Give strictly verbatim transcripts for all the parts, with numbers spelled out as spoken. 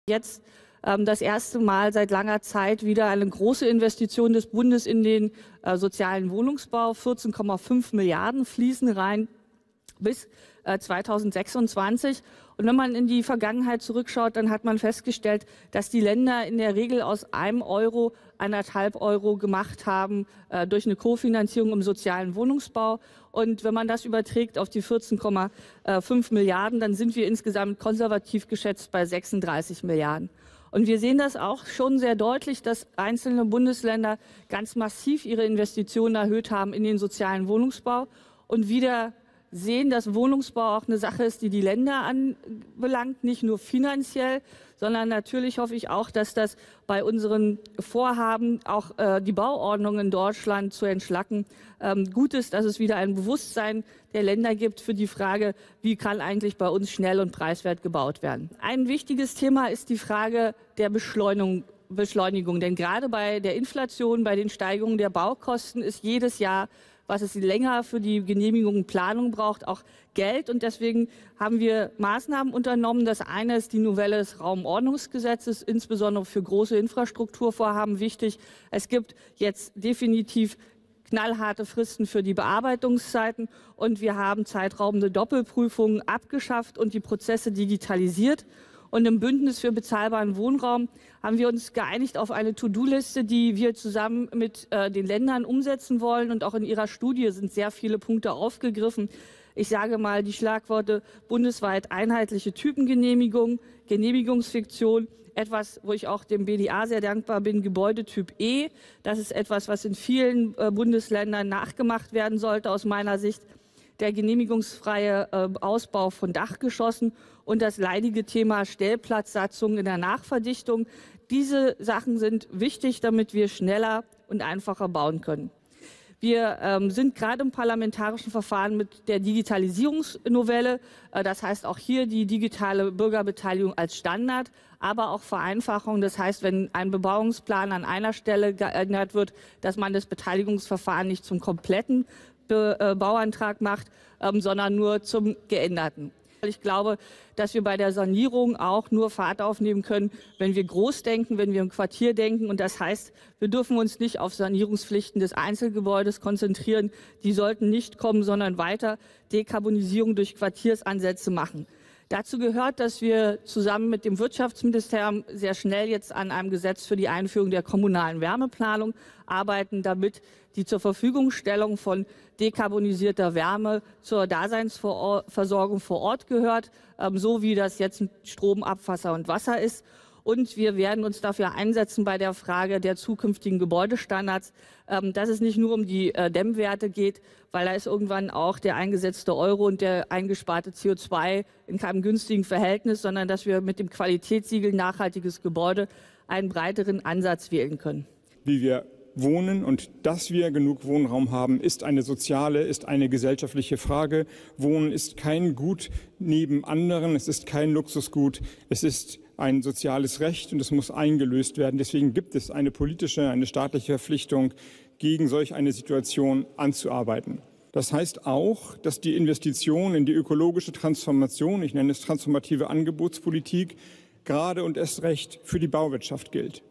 Jetzt ähm, das erste Mal seit langer Zeit wieder eine große Investition des Bundes in den äh, sozialen Wohnungsbau. vierzehn Komma fünf Milliarden fließen rein bis äh, zweitausendsechsundzwanzig. Und wenn man in die Vergangenheit zurückschaut, dann hat man festgestellt, dass die Länder in der Regel aus einem Euro anderthalb Euro gemacht haben äh, durch eine Kofinanzierung im sozialen Wohnungsbau. Und wenn man das überträgt auf die vierzehn Komma fünf Milliarden, dann sind wir insgesamt konservativ geschätzt bei sechsunddreißig Milliarden. Und wir sehen das auch schon sehr deutlich, dass einzelne Bundesländer ganz massiv ihre Investitionen erhöht haben in den sozialen Wohnungsbau und wieder sehen, dass Wohnungsbau auch eine Sache ist, die die Länder anbelangt, nicht nur finanziell, sondern natürlich hoffe ich auch, dass das bei unseren Vorhaben, auch äh, die Bauordnung in Deutschland zu entschlacken, ähm, gut ist, dass es wieder ein Bewusstsein der Länder gibt für die Frage, wie kann eigentlich bei uns schnell und preiswert gebaut werden. Ein wichtiges Thema ist die Frage der Beschleunigung. Beschleunigung. Denn gerade bei der Inflation, bei den Steigungen der Baukosten ist jedes Jahr, was es länger für die Genehmigung und Planung braucht, auch Geld. Und deswegen haben wir Maßnahmen unternommen. Das eine ist die Novelle des Raumordnungsgesetzes, insbesondere für große Infrastrukturvorhaben wichtig. Es gibt jetzt definitiv knallharte Fristen für die Bearbeitungszeiten und wir haben zeitraubende Doppelprüfungen abgeschafft und die Prozesse digitalisiert. Und im Bündnis für bezahlbaren Wohnraum haben wir uns geeinigt auf eine To-Do-Liste, die wir zusammen mit äh, den Ländern umsetzen wollen. Und auch in Ihrer Studie sind sehr viele Punkte aufgegriffen. Ich sage mal die Schlagworte bundesweit einheitliche Typengenehmigung, Genehmigungsfiktion, etwas, wo ich auch dem B D A sehr dankbar bin, Gebäudetyp E. Das ist etwas, was in vielen äh, Bundesländern nachgemacht werden sollte aus meiner Sicht. Der genehmigungsfreie äh, Ausbau von Dachgeschossen und das leidige Thema Stellplatzsatzung in der Nachverdichtung. Diese Sachen sind wichtig, damit wir schneller und einfacher bauen können. Wir ähm, sind gerade im parlamentarischen Verfahren mit der Digitalisierungsnovelle. Äh, das heißt auch hier die digitale Bürgerbeteiligung als Standard, aber auch Vereinfachung. Das heißt, wenn ein Bebauungsplan an einer Stelle geändert wird, dass man das Beteiligungsverfahren nicht zum kompletten Bauantrag macht, ähm, sondern nur zum geänderten. Ich glaube, dass wir bei der Sanierung auch nur Fahrt aufnehmen können, wenn wir groß denken, wenn wir im Quartier denken. Und das heißt, wir dürfen uns nicht auf Sanierungspflichten des Einzelgebäudes konzentrieren. Die sollten nicht kommen, sondern weiter Dekarbonisierung durch Quartiersansätze machen. Dazu gehört, dass wir zusammen mit dem Wirtschaftsministerium sehr schnell jetzt an einem Gesetz für die Einführung der kommunalen Wärmeplanung arbeiten, damit die Zurverfügungstellung von dekarbonisierter Wärme zur Daseinsversorgung vor Ort gehört, so wie das jetzt mit Strom, Abwasser und Wasser ist. Und wir werden uns dafür einsetzen bei der Frage der zukünftigen Gebäudestandards, dass es nicht nur um die Dämmwerte geht, weil da ist irgendwann auch der eingesetzte Euro und der eingesparte C O zwei in keinem günstigen Verhältnis, sondern dass wir mit dem Qualitätssiegel nachhaltiges Gebäude einen breiteren Ansatz wählen können. Wie wir wohnen und dass wir genug Wohnraum haben, ist eine soziale, ist eine gesellschaftliche Frage. Wohnen ist kein Gut neben anderen, es ist kein Luxusgut, es ist ein soziales Recht und es muss eingelöst werden. Deswegen gibt es eine politische, eine staatliche Verpflichtung, gegen solch eine Situation anzuarbeiten. Das heißt auch, dass die Investition in die ökologische Transformation, ich nenne es transformative Angebotspolitik, gerade und erst recht für die Bauwirtschaft gilt.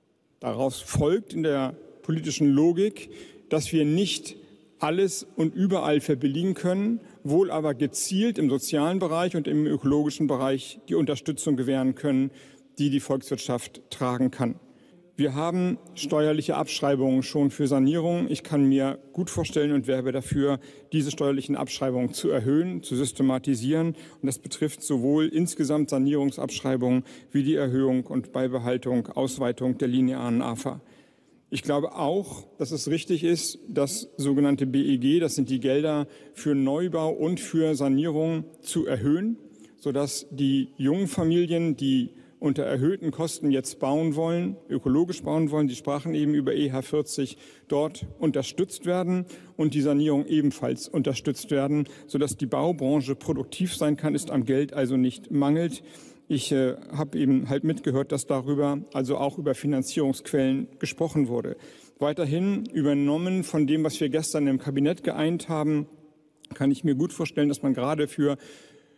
Daraus folgt in der politischen Logik, dass wir nicht alles und überall verbilligen können, wohl aber gezielt im sozialen Bereich und im ökologischen Bereich die Unterstützung gewähren können, die die Volkswirtschaft tragen kann. Wir haben steuerliche Abschreibungen schon für Sanierung. Ich kann mir gut vorstellen und werbe dafür, diese steuerlichen Abschreibungen zu erhöhen, zu systematisieren. Und das betrifft sowohl insgesamt Sanierungsabschreibungen wie die Erhöhung und Beibehaltung, Ausweitung der linearen A F A. Ich glaube auch, dass es richtig ist, das sogenannte B E G, das sind die Gelder für Neubau und für Sanierung, zu erhöhen, sodass die jungen Familien, die unter erhöhten Kosten jetzt bauen wollen, ökologisch bauen wollen, die sprachen eben über E H vierzig, dort unterstützt werden und die Sanierung ebenfalls unterstützt werden, sodass die Baubranche produktiv sein kann, es am Geld also nicht mangelt. Ich äh, habe eben halt mitgehört, dass darüber, also auch über Finanzierungsquellen gesprochen wurde. Weiterhin übernommen von dem, was wir gestern im Kabinett geeint haben, kann ich mir gut vorstellen, dass man gerade für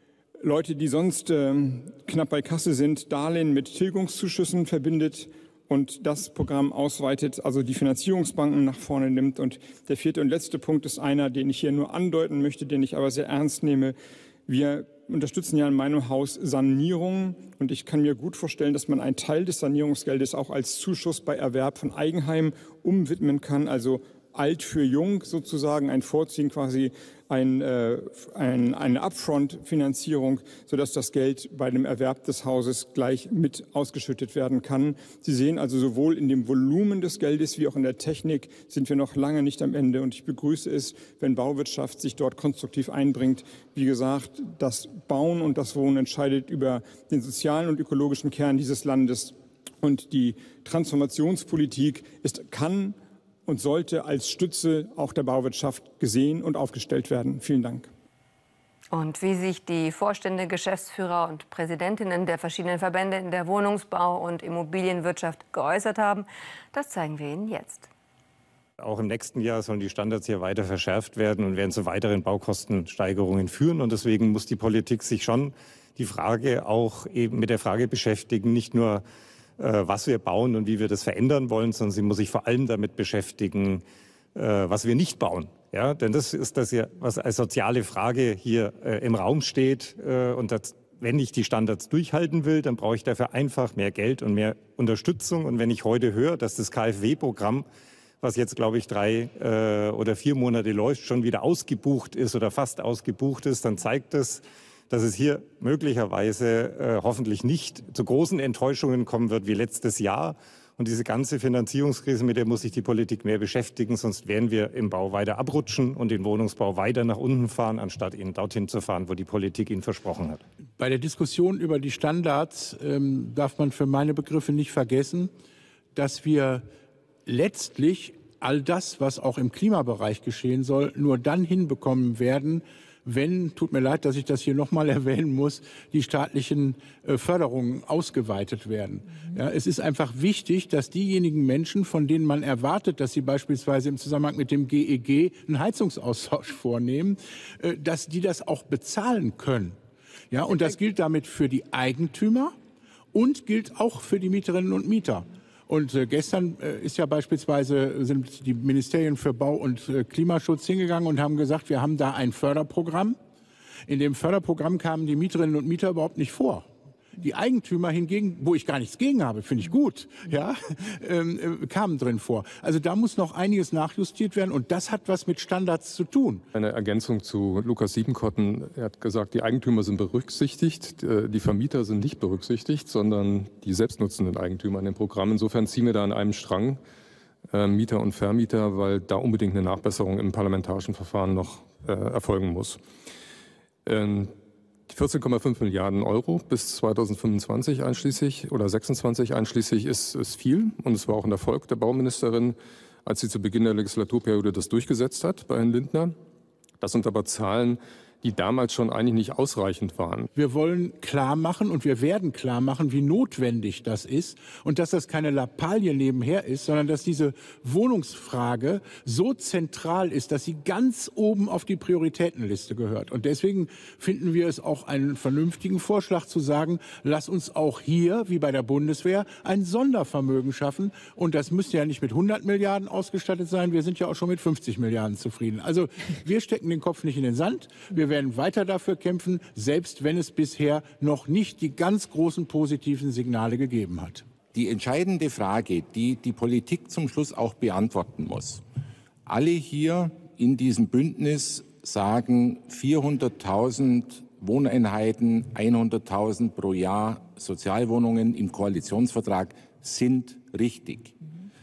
Leute, die sonst äh, knapp bei Kasse sind, Darlehen mit Tilgungszuschüssen verbindet und das Programm ausweitet, also die Finanzierungsbanken nach vorne nimmt. Und der vierte und letzte Punkt ist einer, den ich hier nur andeuten möchte, den ich aber sehr ernst nehme. Wir unterstützen ja in meinem Haus Sanierung und ich kann mir gut vorstellen, dass man einen Teil des Sanierungsgeldes auch als Zuschuss bei Erwerb von Eigenheim umwidmen kann, also alt für jung sozusagen, ein Vorziehen quasi, ein, äh, ein, eine Upfront-Finanzierung, sodass das Geld bei dem Erwerb des Hauses gleich mit ausgeschüttet werden kann. Sie sehen also, sowohl in dem Volumen des Geldes wie auch in der Technik sind wir noch lange nicht am Ende. Und ich begrüße es, wenn Bauwirtschaft sich dort konstruktiv einbringt. Wie gesagt, das Bauen und das Wohnen entscheidet über den sozialen und ökologischen Kern dieses Landes. Und die Transformationspolitik ist, kann und sollte als Stütze auch der Bauwirtschaft gesehen und aufgestellt werden. Vielen Dank. Und wie sich die Vorstände, Geschäftsführer und Präsidentinnen der verschiedenen Verbände in der Wohnungsbau- und Immobilienwirtschaft geäußert haben, das zeigen wir Ihnen jetzt. Auch im nächsten Jahr sollen die Standards hier weiter verschärft werden und werden zu weiteren Baukostensteigerungen führen. Und deswegen muss die Politik sich schon die Frage auch eben mit der Frage beschäftigen, nicht nur was wir bauen und wie wir das verändern wollen, sondern sie muss sich vor allem damit beschäftigen, was wir nicht bauen. Ja, denn das ist das ja, was als soziale Frage hier äh, im Raum steht. Äh, und das, wenn ich die Standards durchhalten will, dann brauche ich dafür einfach mehr Geld und mehr Unterstützung. Und wenn ich heute höre, dass das K f W-Programm, was jetzt, glaube ich, drei äh, oder vier Monate läuft, schon wieder ausgebucht ist oder fast ausgebucht ist, dann zeigt das, dass es hier möglicherweise äh, hoffentlich nicht zu großen Enttäuschungen kommen wird wie letztes Jahr. Und diese ganze Finanzierungskrise, mit der muss sich die Politik mehr beschäftigen, sonst werden wir im Bau weiter abrutschen und den Wohnungsbau weiter nach unten fahren, anstatt ihn dorthin zu fahren, wo die Politik ihn versprochen hat. Bei der Diskussion über die Standards ähm, darf man für meine Begriffe nicht vergessen, dass wir letztlich all das, was auch im Klimabereich geschehen soll, nur dann hinbekommen werden, wenn, tut mir leid, dass ich das hier nochmal erwähnen muss, die staatlichen äh, Förderungen ausgeweitet werden. Ja, es ist einfach wichtig, dass diejenigen Menschen, von denen man erwartet, dass sie beispielsweise im Zusammenhang mit dem G E G einen Heizungsaustausch vornehmen, äh, dass die das auch bezahlen können. Ja, und das gilt damit für die Eigentümer und gilt auch für die Mieterinnen und Mieter. Und äh, gestern äh, ist ja beispielsweise, sind die Ministerien für Bau und äh, Klimaschutz hingegangen und haben gesagt, wir haben da ein Förderprogramm. In dem Förderprogramm kamen die Mieterinnen und Mieter überhaupt nicht vor. Die Eigentümer hingegen, wo ich gar nichts gegen habe, finde ich gut, ja, ähm, äh, kamen drin vor. Also da muss noch einiges nachjustiert werden und das hat was mit Standards zu tun. Eine Ergänzung zu Lukas Siebenkotten. Er hat gesagt, die Eigentümer sind berücksichtigt, die Vermieter sind nicht berücksichtigt, sondern die selbstnutzenden Eigentümer in dem Programm. Insofern ziehen wir da an einem Strang, äh, Mieter und Vermieter, weil da unbedingt eine Nachbesserung im parlamentarischen Verfahren noch äh, erfolgen muss. Ähm, vierzehn Komma fünf Milliarden Euro bis zweitausendfünfundzwanzig einschließlich oder sechsundzwanzig einschließlich ist, ist viel. Und es war auch ein Erfolg der Bauministerin, als sie zu Beginn der Legislaturperiode das durchgesetzt hat bei Herrn Lindner. Das sind aber Zahlen, die damals schon eigentlich nicht ausreichend waren. Wir wollen klar machen und wir werden klar machen, wie notwendig das ist und dass das keine Lappalie nebenher ist, sondern dass diese Wohnungsfrage so zentral ist, dass sie ganz oben auf die Prioritätenliste gehört. Und deswegen finden wir es auch einen vernünftigen Vorschlag zu sagen, lass uns auch hier, wie bei der Bundeswehr, ein Sondervermögen schaffen. Und das müsste ja nicht mit hundert Milliarden ausgestattet sein. Wir sind ja auch schon mit fünfzig Milliarden zufrieden. Also wir stecken den Kopf nicht in den Sand. Wir Wir werden weiter dafür kämpfen, selbst wenn es bisher noch nicht die ganz großen positiven Signale gegeben hat. Die entscheidende Frage, die die Politik zum Schluss auch beantworten muss. Alle hier in diesem Bündnis sagen vierhunderttausend Wohneinheiten, hunderttausend pro Jahr Sozialwohnungen im Koalitionsvertrag sind richtig.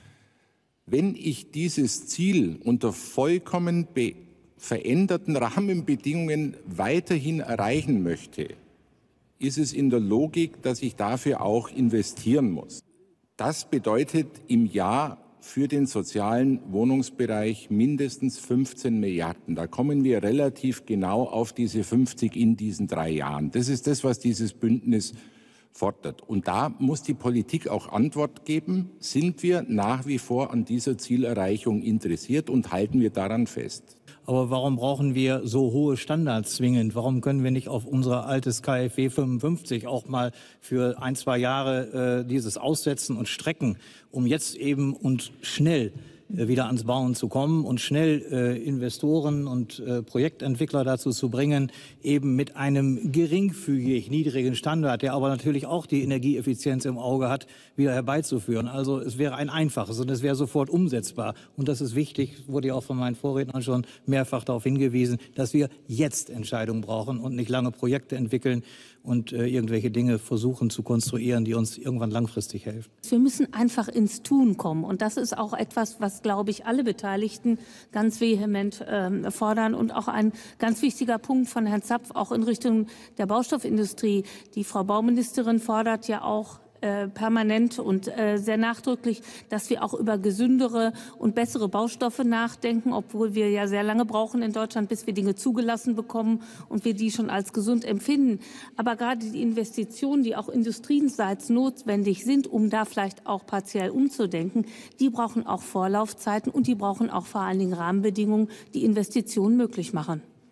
Wenn ich dieses Ziel unter vollkommen be veränderten Rahmenbedingungen weiterhin erreichen möchte, ist es in der Logik, dass ich dafür auch investieren muss. Das bedeutet im Jahr für den sozialen Wohnungsbereich mindestens fünfzehn Milliarden. Da kommen wir relativ genau auf diese fünfzig in diesen drei Jahren. Das ist das, was dieses Bündnis fordert. Und da muss die Politik auch Antwort geben. Sind wir nach wie vor an dieser Zielerreichung interessiert und halten wir daran fest? Aber warum brauchen wir so hohe Standards zwingend? Warum können wir nicht auf unser altes K f W fünfundfünfzig auch mal für ein, zwei Jahre äh, dieses aussetzen und strecken, um jetzt eben und schnell wieder ans Bauen zu kommen und schnell äh, Investoren und äh, Projektentwickler dazu zu bringen, eben mit einem geringfügig niedrigen Standard, der aber natürlich auch die Energieeffizienz im Auge hat, wieder herbeizuführen. Also es wäre ein einfaches und es wäre sofort umsetzbar. Und das ist wichtig, wurde ja auch von meinen Vorrednern schon mehrfach darauf hingewiesen, dass wir jetzt Entscheidungen brauchen und nicht lange Projekte entwickeln und äh, irgendwelche Dinge versuchen zu konstruieren, die uns irgendwann langfristig helfen. Wir müssen einfach ins Tun kommen. Und das ist auch etwas, was, glaube ich, alle Beteiligten ganz vehement äh, fordern. Und auch ein ganz wichtiger Punkt von Herrn Zapf, auch in Richtung der Baustoffindustrie. Die Frau Bauministerin fordert ja auch Äh, permanent und äh, sehr nachdrücklich, dass wir auch über gesündere und bessere Baustoffe nachdenken, obwohl wir ja sehr lange brauchen in Deutschland, bis wir Dinge zugelassen bekommen und wir die schon als gesund empfinden. Aber gerade die Investitionen, die auch industrieseits notwendig sind, um da vielleicht auch partiell umzudenken, die brauchen auch Vorlaufzeiten und die brauchen auch vor allen Dingen Rahmenbedingungen, die Investitionen möglich machen.